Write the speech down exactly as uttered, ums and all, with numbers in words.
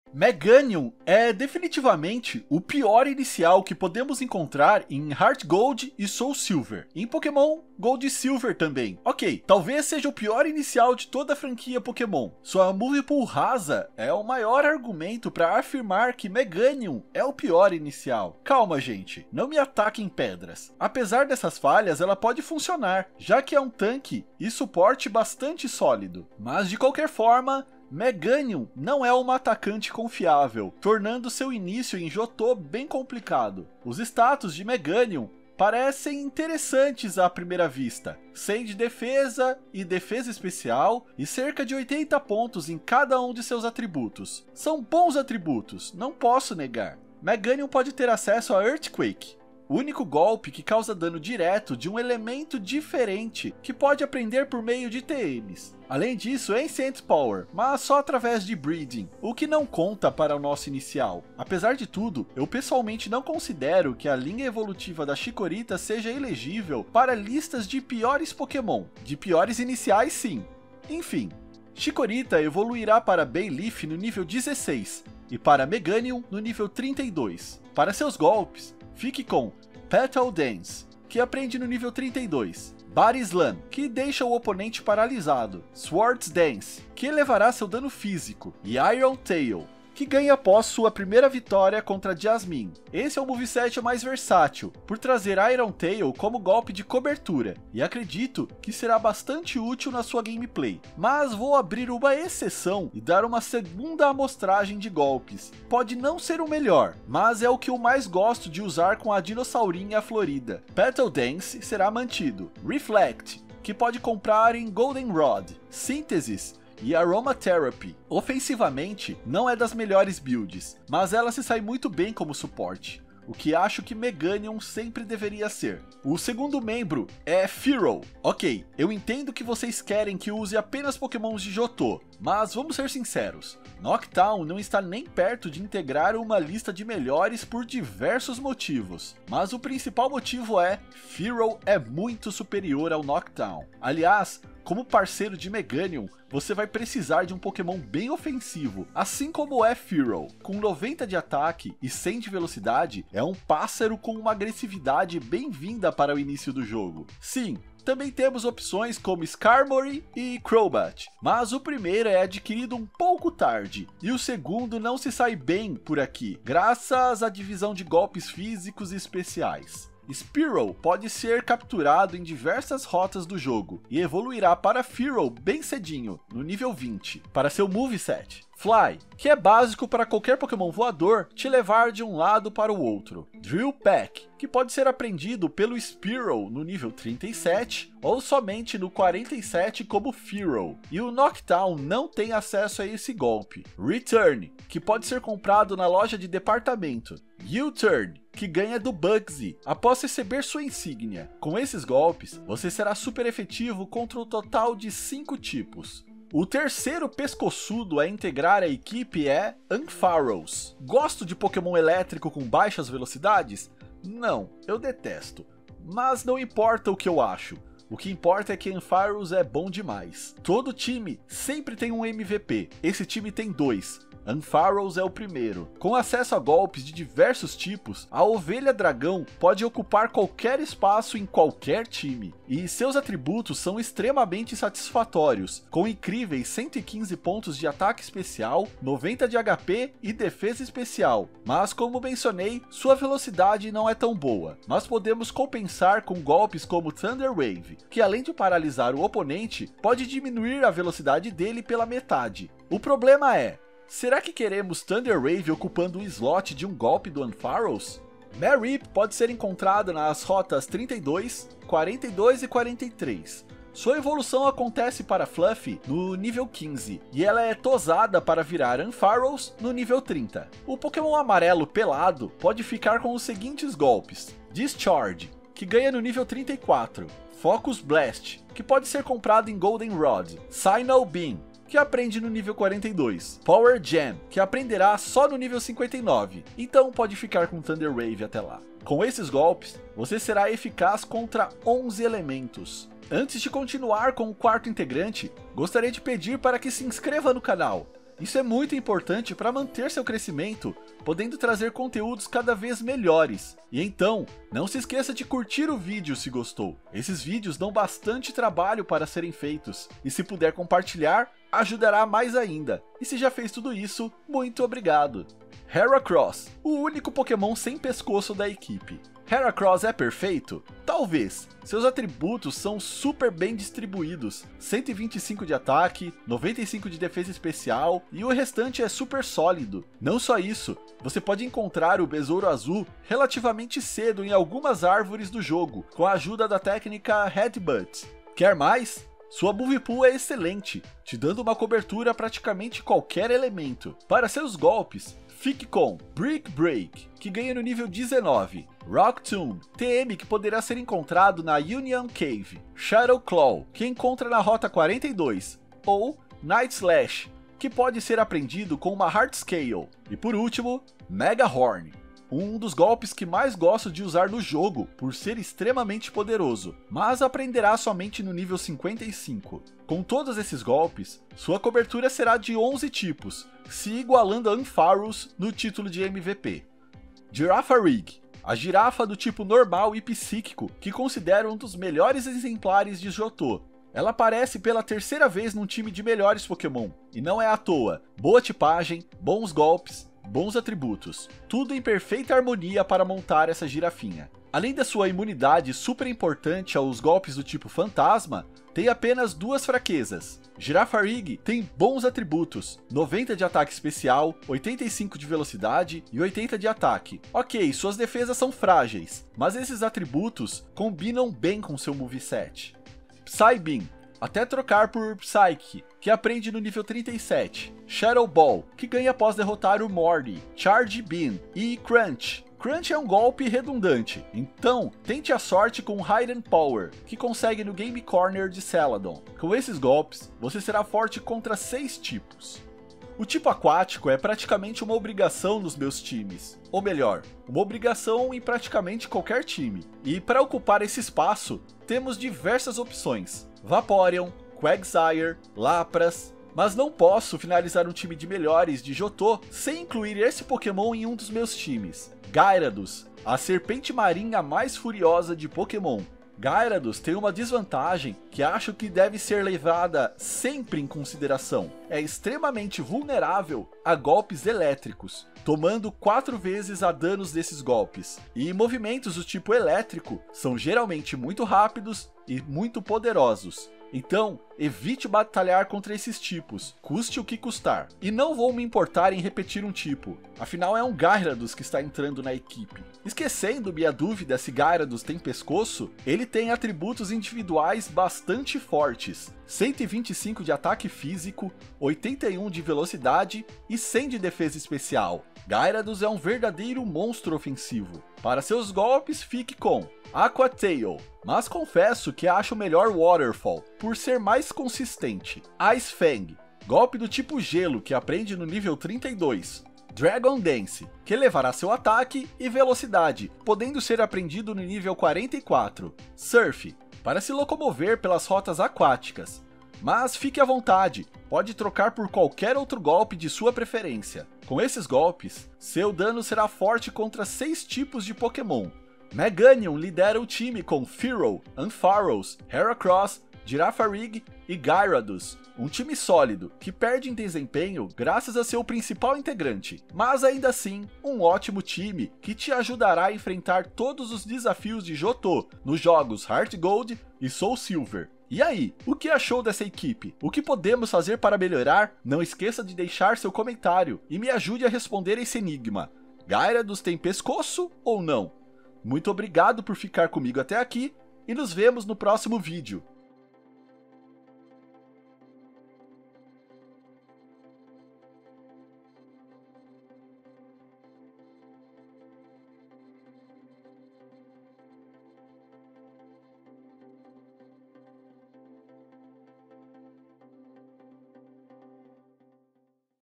Meganium é definitivamente o pior inicial que podemos encontrar em Heart Gold e Soul Silver. Em Pokémon Gold e Silver também. Ok, talvez seja o pior inicial de toda a franquia Pokémon. Sua Move Pool rasa é o maior argumento para afirmar que Meganium é o pior inicial. Calma, gente, não me ataquem pedras. Apesar dessas falhas, ela pode funcionar, já que é um tanque e suporte bastante sólido. Mas de qualquer forma, Meganium não é uma atacante confiável, tornando seu início em Johto bem complicado. Os status de Meganium parecem interessantes à primeira vista, cem de defesa e defesa especial e cerca de oitenta pontos em cada um de seus atributos. São bons atributos, não posso negar. Meganium pode ter acesso a Earthquake, o único golpe que causa dano direto de um elemento diferente que pode aprender por meio de T Ms. Além disso, Ancient Power, mas só através de Breeding, o que não conta para o nosso inicial. Apesar de tudo, eu pessoalmente não considero que a linha evolutiva da Chikorita seja elegível para listas de piores Pokémon. De piores iniciais, sim. Enfim, Chikorita evoluirá para Bayleaf no nível dezesseis e para Meganium no nível trinta e dois. Para seus golpes, fique com Petal Dance, que aprende no nível trinta e dois. Body Slam, que deixa o oponente paralisado. Swords Dance, que elevará seu dano físico. E Iron Tail, que ganha após sua primeira vitória contra Jasmine. Esse é o moveset mais versátil, por trazer Iron Tail como golpe de cobertura, e acredito que será bastante útil na sua gameplay. Mas vou abrir uma exceção e dar uma segunda amostragem de golpes. Pode não ser o melhor, mas é o que eu mais gosto de usar com a dinossaurinha florida. Petal Dance será mantido. Reflect, que pode comprar em Goldenrod. Synthesis e Aromatherapy. Ofensivamente, não é das melhores builds, mas ela se sai muito bem como suporte, o que acho que Meganium sempre deveria ser. O segundo membro é Fearow. Ok, eu entendo que vocês querem que use apenas Pokémons de Johto, mas vamos ser sinceros, Noctown não está nem perto de integrar uma lista de melhores por diversos motivos, mas o principal motivo é Fearow é muito superior ao Noctown. Aliás, como parceiro de Meganium, você vai precisar de um Pokémon bem ofensivo, assim como é Fearow. Com noventa de ataque e cem de velocidade, é um pássaro com uma agressividade bem-vinda para o início do jogo. Sim, também temos opções como Skarmory e Crobat, mas o primeiro é adquirido um pouco tarde, e o segundo não se sai bem por aqui, graças à divisão de golpes físicos e especiais. Spearow pode ser capturado em diversas rotas do jogo e evoluirá para Fearow bem cedinho, no nível vinte, para seu moveset Fly, que é básico para qualquer Pokémon voador te levar de um lado para o outro. Drill Peck, que pode ser aprendido pelo Spearow no nível trinta e sete ou somente no quarenta e sete como Fearow, e o Noctown não tem acesso a esse golpe. Return, que pode ser comprado na loja de departamento. U-Turn, que ganha do Bugsy após receber sua insígnia. Com esses golpes, você será super efetivo contra o total de cinco tipos. O terceiro pescoçudo a integrar a equipe é Ampharos. Gosto de Pokémon elétrico com baixas velocidades? Não, eu detesto. Mas não importa o que eu acho. O que importa é que Ampharos é bom demais. Todo time sempre tem um M V P. Esse time tem dois. Ampharos é o primeiro. Com acesso a golpes de diversos tipos, a Ovelha Dragão pode ocupar qualquer espaço em qualquer time, e seus atributos são extremamente satisfatórios, com incríveis cento e quinze pontos de ataque especial, noventa de H P e defesa especial. Mas como mencionei, sua velocidade não é tão boa, mas podemos compensar com golpes como Thunder Wave, que além de paralisar o oponente, pode diminuir a velocidade dele pela metade. O problema é, será que queremos Thunder Wave ocupando o slot de um golpe do Ampharos? Mareep pode ser encontrada nas rotas trinta e dois, quarenta e dois e quarenta e três. Sua evolução acontece para Fluffy no nível quinze, e ela é tosada para virar Ampharos no nível trinta. O Pokémon amarelo pelado pode ficar com os seguintes golpes. Discharge, que ganha no nível trinta e quatro. Focus Blast, que pode ser comprado em Goldenrod. Signal Beam, que aprende no nível quarenta e dois. Power Jam, que aprenderá só no nível cinquenta e nove, então pode ficar com Thunder Wave até lá. Com esses golpes, você será eficaz contra onze elementos. Antes de continuar com o quarto integrante, gostaria de pedir para que se inscreva no canal. Isso é muito importante para manter seu crescimento, podendo trazer conteúdos cada vez melhores. E então, não se esqueça de curtir o vídeo se gostou. Esses vídeos dão bastante trabalho para serem feitos, e se puder compartilhar, ajudará mais ainda. E se já fez tudo isso, muito obrigado. Heracross, o único Pokémon sem pescoço da equipe. Heracross é perfeito? Talvez. Seus atributos são super bem distribuídos, cento e vinte e cinco de ataque, noventa e cinco de defesa especial e o restante é super sólido. Não só isso, você pode encontrar o Besouro Azul relativamente cedo em algumas árvores do jogo, com a ajuda da técnica Headbutt. Quer mais? Sua Move Pool é excelente, te dando uma cobertura a praticamente qualquer elemento. Para seus golpes, fique com Brick Break, que ganha no nível dezenove, Rock Tomb, T M que poderá ser encontrado na Union Cave, Shadow Claw, que encontra na rota quarenta e dois, ou Night Slash, que pode ser aprendido com uma Heart Scale. E por último, Mega Horn, um dos golpes que mais gosto de usar no jogo, por ser extremamente poderoso, mas aprenderá somente no nível cinquenta e cinco. Com todos esses golpes, sua cobertura será de onze tipos, se igualando a Ampharos no título de M V P. Girafarig, a girafa do tipo normal e psíquico, que considero um dos melhores exemplares de Johto. Ela aparece pela terceira vez num time de melhores Pokémon, e não é à toa. Boa tipagem, bons golpes, bons atributos, tudo em perfeita harmonia para montar essa girafinha. Além da sua imunidade super importante aos golpes do tipo fantasma, tem apenas duas fraquezas. Girafarig tem bons atributos, noventa de ataque especial, oitenta e cinco de velocidade e oitenta de ataque. Ok, suas defesas são frágeis, mas esses atributos combinam bem com seu moveset. Psybeam, até trocar por Psyche, que aprende no nível trinta e sete. Shadow Ball, que ganha após derrotar o Morty. Charge Beam e Crunch. Crunch é um golpe redundante, então tente a sorte com Hidden Power, que consegue no Game Corner de Celadon. Com esses golpes, você será forte contra seis tipos. O tipo aquático é praticamente uma obrigação nos meus times, ou melhor, uma obrigação em praticamente qualquer time. E para ocupar esse espaço, temos diversas opções: Vaporeon, Quagsire, Lapras, mas não posso finalizar um time de melhores de Johto sem incluir esse Pokémon em um dos meus times. Gyarados, a serpente marinha mais furiosa de Pokémon. Gyarados tem uma desvantagem que acho que deve ser levada sempre em consideração. É extremamente vulnerável a golpes elétricos, tomando quatro vezes a danos desses golpes. E movimentos do tipo elétrico são geralmente muito rápidos e muito poderosos. Então, evite batalhar contra esses tipos, custe o que custar. E não vou me importar em repetir um tipo, afinal é um Gyarados que está entrando na equipe. Esquecendo minha dúvida se Gyarados tem pescoço, ele tem atributos individuais bastante fortes. cento e vinte e cinco de ataque físico, oitenta e um de velocidade e cem de defesa especial. Gyarados é um verdadeiro monstro ofensivo. Para seus golpes, fique com Aqua Tail, mas confesso que acho melhor Waterfall, por ser mais consistente. Ice Fang, golpe do tipo gelo que aprende no nível trinta e dois. Dragon Dance, que elevará seu ataque e velocidade, podendo ser aprendido no nível quarenta e quatro. Surf, para se locomover pelas rotas aquáticas. Mas fique à vontade, pode trocar por qualquer outro golpe de sua preferência. Com esses golpes, seu dano será forte contra seis tipos de Pokémon. Meganium lidera o time com Fearow, Ampharos, Heracross, Girafarig e Gyarados, um time sólido, que perde em desempenho graças a seu principal integrante, mas ainda assim, um ótimo time que te ajudará a enfrentar todos os desafios de Johto nos jogos Heart Gold e Soul Silver. E aí, o que achou dessa equipe? O que podemos fazer para melhorar? Não esqueça de deixar seu comentário e me ajude a responder esse enigma. Gyarados tem pescoço ou não? Muito obrigado por ficar comigo até aqui e nos vemos no próximo vídeo.